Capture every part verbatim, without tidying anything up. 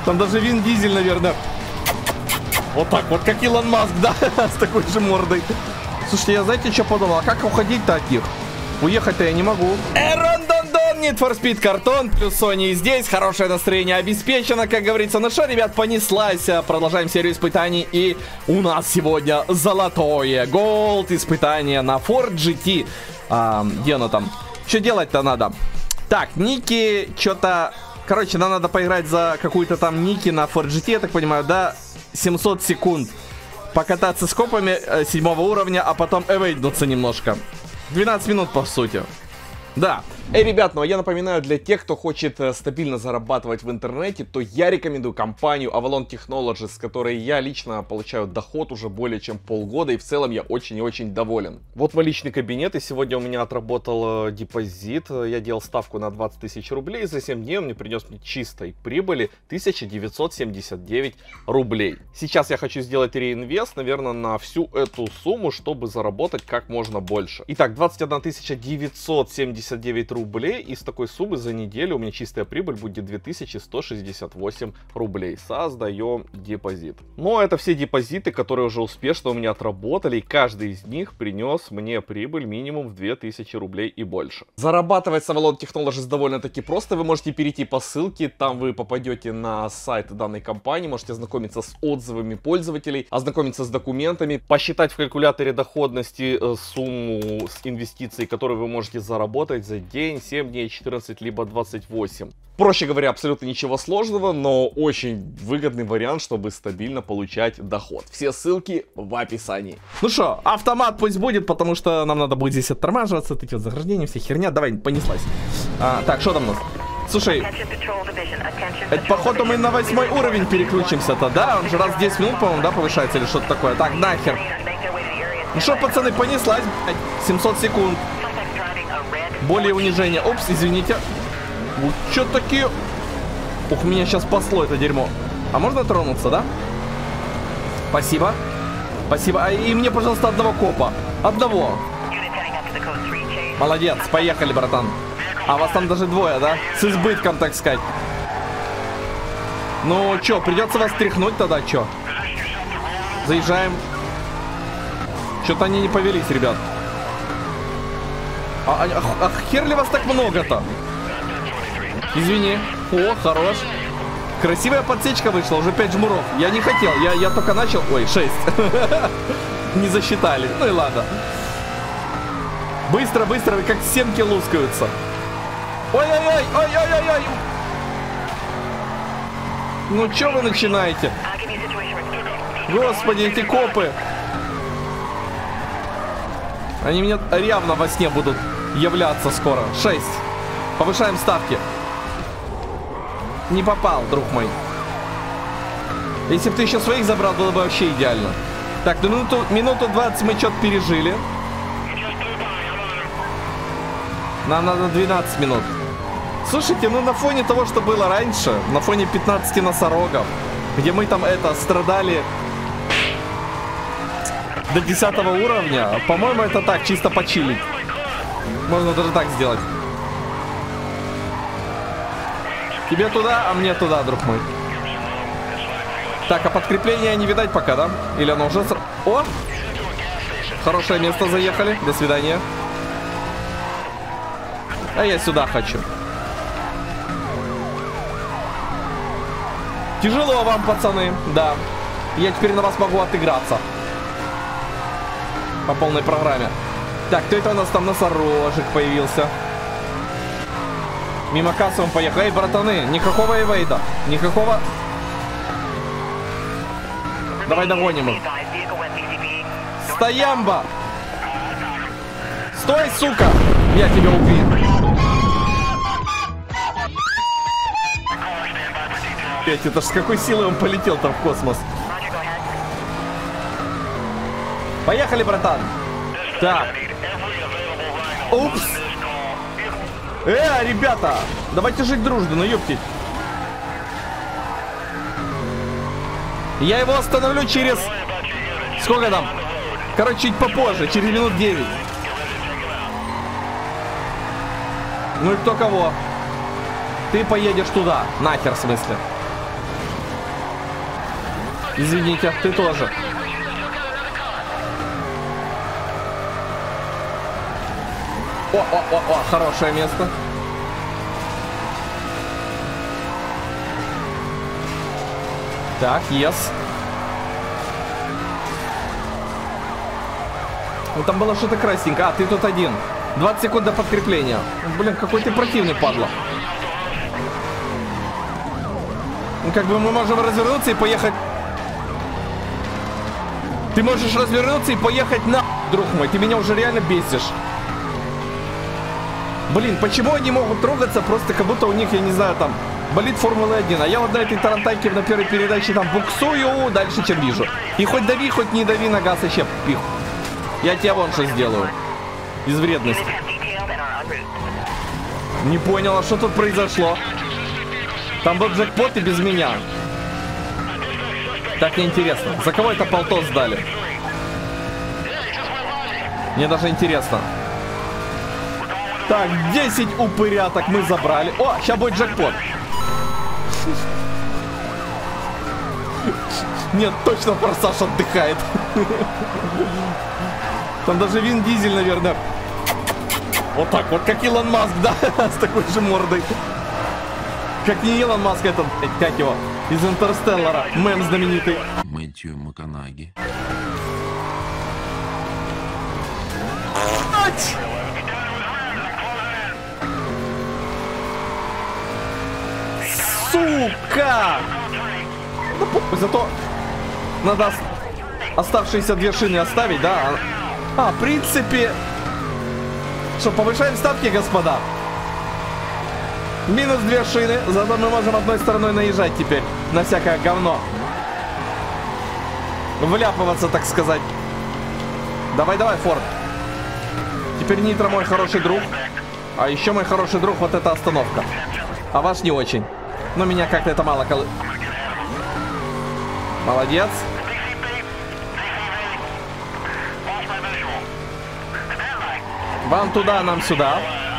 Там даже Вин Дизель, наверное. Вот так вот, как Илон Маск, да? С такой же мордой. Слушайте, я знаете, что подумал? А как уходить-то от них? Уехать-то я не могу. Эрондондон, Need for Speed картон, плюс Sony здесь. Хорошее настроение обеспечено, как говорится. Ну что, ребят, понеслась. Продолжаем серию испытаний. И у нас сегодня золотое Gold испытание на Ford джи ти. А, где оно там? Что делать-то надо? Так, Ники, что-то... Короче, нам надо поиграть за какую-то там Ники на Ford джи ти, я так понимаю, да? семьсот секунд. Покататься с копами э, седьмого уровня, а потом эвейднуться немножко. двенадцать минут, по сути. Да. Эй, ребят, ну а я напоминаю, для тех, кто хочет э, стабильно зарабатывать в интернете, то я рекомендую компанию Avalon Technologies, с которой я лично получаю доход уже более чем полгода, и в целом я очень и очень доволен. Вот мой личный кабинет, и сегодня у меня отработал э, депозит. Я делал ставку на двадцать тысяч рублей, и за семь дней он мне принес мне чистой прибыли тысяча девятьсот семьдесят девять рублей. Сейчас я хочу сделать реинвест, наверное, на всю эту сумму, чтобы заработать как можно больше. Итак, двадцать одна тысяча девятьсот семьдесят девять рублей. рублей, и с такой суммы за неделю у меня чистая прибыль будет две тысячи сто шестьдесят восемь рублей. Создаем депозит. Но это все депозиты, которые уже успешно у меня отработали, и каждый из них принес мне прибыль минимум в две тысячи рублей и больше. Зарабатывать с Avalon Technologies довольно-таки просто. Вы можете перейти по ссылке, там вы попадете на сайт данной компании, можете ознакомиться с отзывами пользователей, ознакомиться с документами, посчитать в калькуляторе доходности э, сумму с инвестиций, которые вы можете заработать за день, семь дней, четырнадцать, либо двадцать восемь. Проще говоря, абсолютно ничего сложного, но очень выгодный вариант, чтобы стабильно получать доход. Все ссылки в описании. Ну что, автомат пусть будет, потому что нам надо будет здесь оттормаживаться, эти вот заграждения, вся херня. Давай, понеслась. А, так, что там у нас? Слушай, это походу мы на восьмой уровень переключимся-то, да? Он же раз в десять минут, по-моему, да, повышается или что-то такое. Так, нахер. Ну что, пацаны, понеслась, блядь. семьсот секунд. Более унижение. Опс, извините. Вот что такие... Ух, меня сейчас спасло это дерьмо. А можно тронуться, да? Спасибо. Спасибо. А и мне, пожалуйста, одного копа. Одного. Молодец. Поехали, братан. А вас там даже двое, да? С избытком, так сказать. Ну, что, придется вас тряхнуть тогда, что? Заезжаем. Что-то они не повелись, ребят. А, а, а хер ли вас так много-то? Извини. О, хорош. Красивая подсечка вышла, уже пять жмуров. Я не хотел, я, я только начал. Ой, шесть. Не засчитали. Ну и ладно. Быстро, быстро, как семки лускаются. Ой-ой-ой, ой-ой-ой-ой. Ну что вы начинаете? Господи, эти копы. Они мне явно во сне будут являться скоро. шесть. Повышаем ставки. Не попал, друг мой. Если бы ты еще своих забрал, было бы вообще идеально. Так, ну минуту, минуту двадцать мы что-то пережили. Нам надо двенадцать минут. Слушайте, ну на фоне того, что было раньше, на фоне пятнадцати носорогов, где мы там это страдали до десятого уровня, по-моему, это так, чисто почилить. Можно даже так сделать. Тебе туда, а мне туда, друг мой. Так, а подкрепление не видать пока, да? Или оно уже... О! Хорошее место заехали. До свидания. А я сюда хочу. Тяжело вам, пацаны. Да. Я теперь на вас могу отыграться. По полной программе. Так, кто это у нас там? Носорожек появился. Мимо кассы он поехал. Эй, братаны, никакого эвейда. Никакого... Давай догоним их. Стоямба! Стой, сука! Я тебя убью. Опять, это ж с какой силой он полетел там в космос. Поехали, братан. Так. Упс. Э, ребята, давайте жить дружно, ну ёптить. Я его остановлю через... Сколько там? Короче, чуть попозже, через минут девять. Ну и кто кого? Ты поедешь туда, нахер в смысле. Извините, ты тоже. О, о, о, о, хорошее место. Так, yes. Ну там было что-то красненькое. А, ты тут один. двадцать секунд до подкрепления. Блин, какой ты противный, падла. Ну как бы мы можем развернуться и поехать. Ты можешь развернуться и поехать на... Друг мой, ты меня уже реально бесишь. Блин, почему они могут трогаться просто как будто у них, я не знаю, там... болит Формула один, а я вот на этой тарантайке на первой передаче там буксую дальше, чем вижу. И хоть дави, хоть не дави на газ, еще пих. Я тебе вон что сделаю. Из вредности. Не понял, а что тут произошло? Там был джекпот и без меня. Так неинтересно. За кого это полтос сдали? Мне даже интересно. Так, десять упыряток мы забрали. О, сейчас будет джекпот. Нет, точно Форсаж отдыхает. Там даже Вин Дизель, наверное. Вот так вот, как Илон Маск, да? С такой же мордой. Как не Илон Маск, этот, как его, из Интерстеллара. Мем знаменитый. Мэтью Макконаги. Сука! Ну, зато надо оставшиеся две шины оставить, да? А, в принципе... Что, повышаем ставки, господа? Минус две шины, зато мы можем одной стороной наезжать теперь на всякое говно. Вляпываться, так сказать. Давай-давай, Форд. Теперь Нитро мой хороший друг. А еще мой хороший друг, вот эта остановка. А ваш не очень. Но меня как-то это мало колы... Молодец. Вам туда, нам сюда.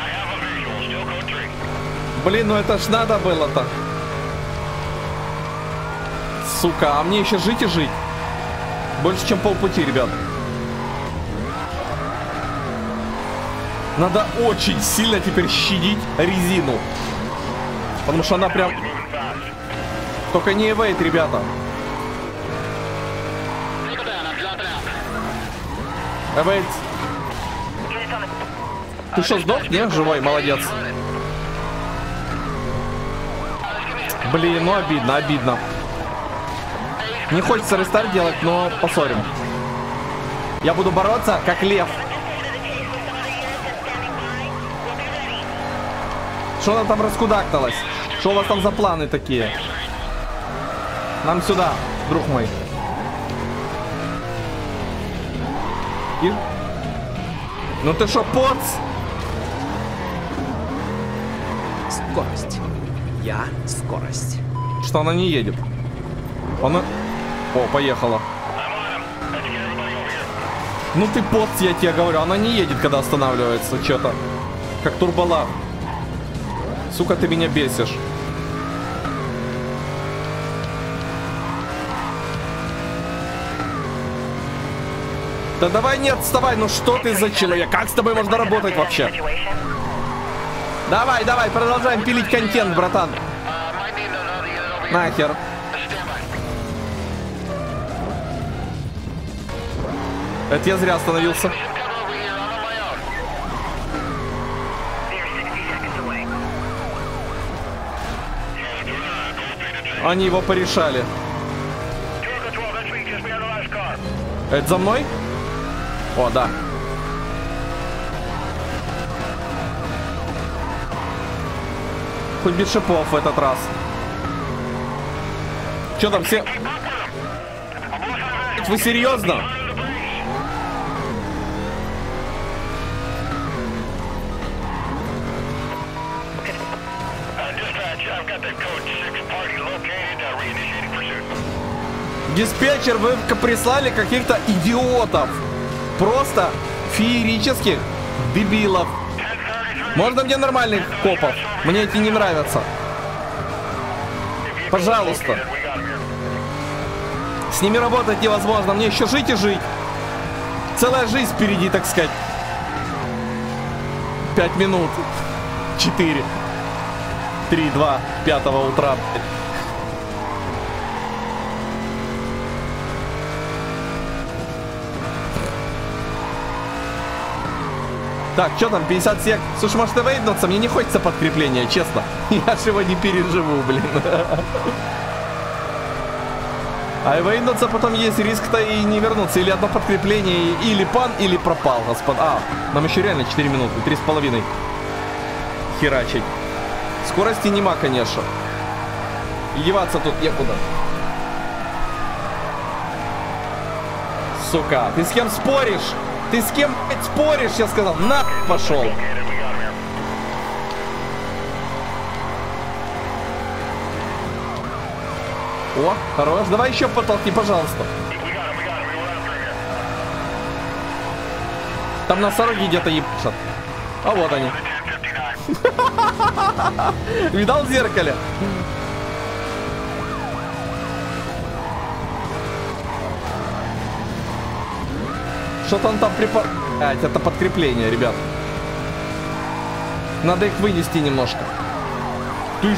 Блин, ну это ж надо было-то. Сука, а мне еще жить и жить. Больше, чем полпути, ребят. Надо очень сильно теперь щадить резину. Потому что она прям... Только не эвейт, ребята. Эвейт. Ты что, сдох? Нет, живой, молодец. Блин, ну обидно, обидно. Не хочется рестарт делать, но поссорим. Я буду бороться, как лев. Что она там раскудакталась? Что у вас там за планы такие? Нам сюда, друг мой. И... Ну ты шо, поц? Скорость. Я скорость. Что она не едет? Она... О, поехала. Ну ты поц, я тебе говорю. Она не едет, когда останавливается. Что-то. Как турболар. Сука, ты меня бесишь. Да давай не отставай, ну что ты за человек? Как с тобой можно работать вообще? Давай, давай, продолжаем пилить контент, братан. Нахер. Это я зря остановился. Они его порешали. Это за мной? О, да. Хоть без шипов в этот раз. Че там все? Вы серьезно? Диспетчер, вы прислали каких-то идиотов. Просто феерических дебилов. Можно мне нормальных копов? Мне эти не нравятся. Пожалуйста. С ними работать невозможно. Мне еще жить и жить. Целая жизнь впереди, так сказать. Пять минут. Четыре. Три, два, пятого утра. Так, что там, пятьдесят сек? Слушай, может и вейднуться? Мне не хочется подкрепления, честно. Я же его не переживу, блин. А и вейднуться потом есть риск-то и не вернуться. Или одно подкрепление, или пан, или пропал, господа. А, нам еще реально четыре минуты, три с половиной. Херачить. Скорости нема, конечно. И деваться тут некуда. Сука, ты с кем споришь? Ты с кем, блядь, споришь? Я сказал, на, пошел. О, хорош. Давай еще потолкни, пожалуйста. Там носороги где-то ебашат. А вот они. Видал в зеркале? Что-то он там припар... А, это подкрепление, ребят. Надо их вынести немножко. Ты ж...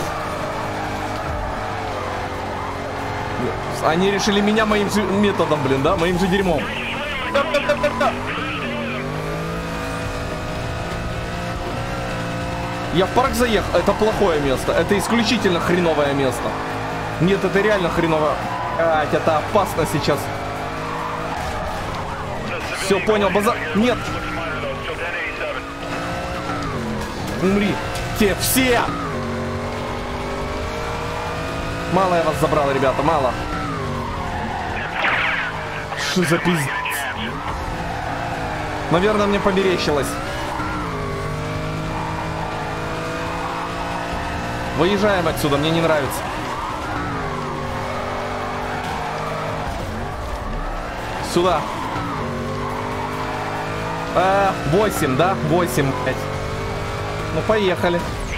Они решили меня моим же методом, блин, да? Моим же дерьмом. Я в парк заехал. Это плохое место. Это исключительно хреновое место. Нет, это реально хреновое. А, это опасно сейчас. Все, понял, базар. Нет. Умри. Те все. Мало я вас забрал, ребята, мало. Что за пиздец? Наверное, мне померещилось. Выезжаем отсюда, мне не нравится. Сюда. А, восемь, да? восемь, блядь. Ну, поехали.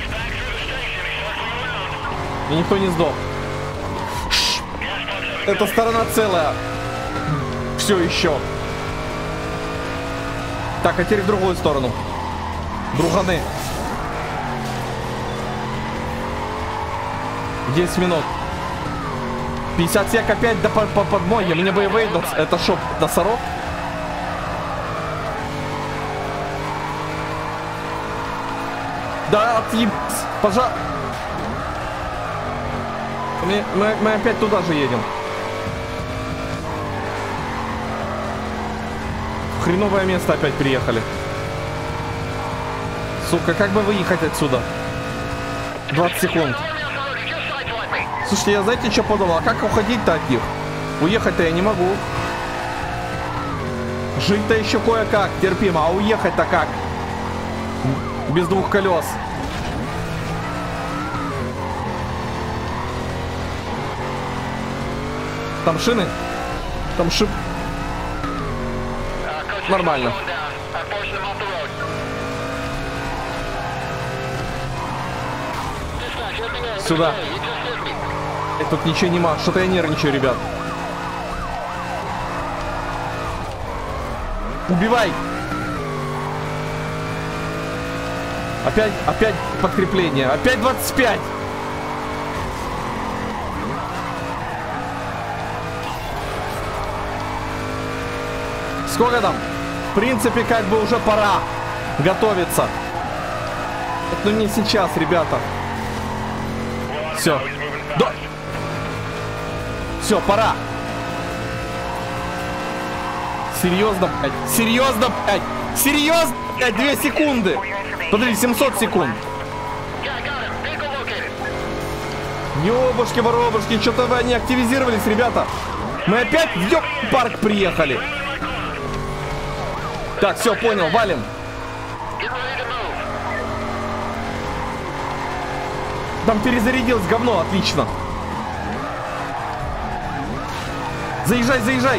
И никто не сдох. Ш Эта сторона целая. Все еще. Так, а теперь в другую сторону. Друганы. десять минут. пятьдесят сек опять до по, по подмоги. Мне бы и вейднуться. Это шо, носорог? Да, отъебись. Пожалуйста. Мы, мы, мы опять туда же едем. В хреновое место опять приехали. Сука, как бы выехать отсюда? двадцать секунд. Слушайте, я знаете, что подумал? А как уходить-то от них? Уехать-то я не могу. Жить-то еще кое-как, терпимо. А уехать-то как? Без двух колес. Там шины? Там шип. Нормально. Сюда. И тут ничего не могу. Что-то я нервничаю, ребят. Убивай! Опять, опять подкрепление. Опять двадцать пять. Сколько там? В принципе, как бы уже пора готовиться. Но не сейчас, ребята. Все. Да. Все, пора. Серьезно, блядь? Серьезно, блядь? Серьезно, блядь? Две секунды. Подожди, семьсот секунд. Ёбушки-воробушки, что-то вы не активизировались, ребята. Мы опять в ёб парк приехали. Так, все, понял, валим. Там перезарядилось говно, отлично. Заезжай, заезжай.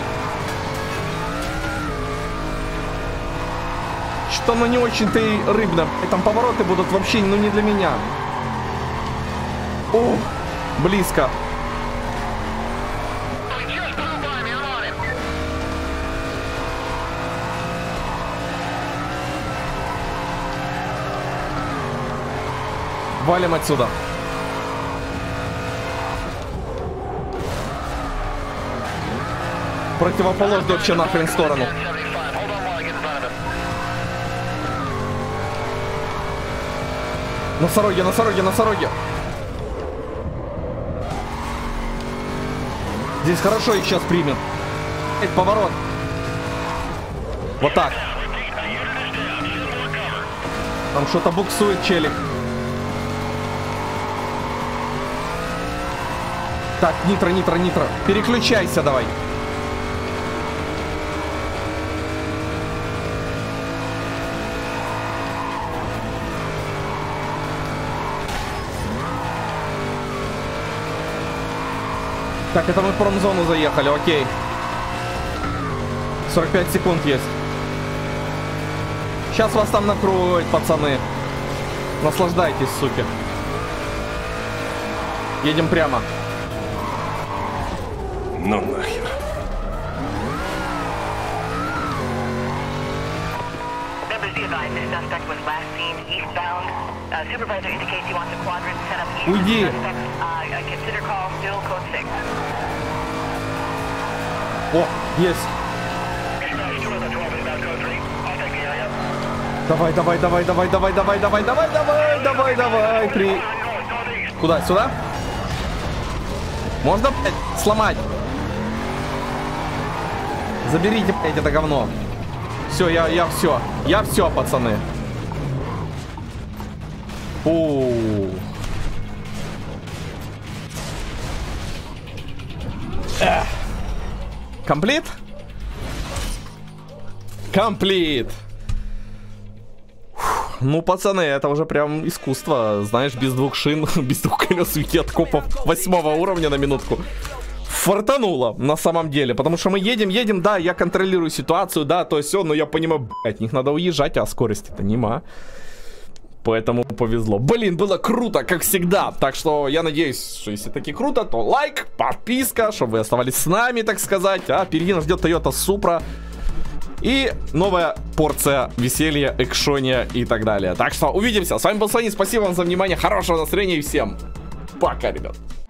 Что оно не очень-то и рыбно. И там повороты будут вообще, ну, не для меня. О, близко. Валим отсюда. Противоположную вообще нахрен сторону. Носороги, носороги, носороги. Здесь хорошо их сейчас примет. Эй, поворот. Вот так. Там что-то буксует, челик. Так, нитро, нитро, нитро. Переключайся давай. Так, это мы в промзону заехали, окей. сорок пять секунд есть. Сейчас вас там накроют, пацаны. Наслаждайтесь, суки. Едем прямо. Ну нахер. Уйди. О, есть. Давай, давай, давай, давай, давай, давай, давай, давай, давай, давай, давай, при... Куда? Сюда? Можно, блядь, сломать? Заберите, блядь, это говно. Все, я, я все. Я все, пацаны. Фу. Эх. Комплит? Комплит. Ну, пацаны, это уже прям искусство. Знаешь, без двух шин, без двух колес уйти от копов восьмого уровня на минутку. Фартануло, на самом деле. Потому что мы едем, едем, да, я контролирую ситуацию, да, то есть все, но я понимаю, блядь, от них надо уезжать, а скорости-то нема. Поэтому повезло. Блин, было круто, как всегда. Так что я надеюсь, что если таки круто, то лайк, подписка, чтобы вы оставались с нами, так сказать. А впереди нас ждет Toyota Supra. И новая порция веселья, экшония и так далее. Так что увидимся. С вами был Саня. Спасибо вам за внимание. Хорошего настроения и всем пока, ребят.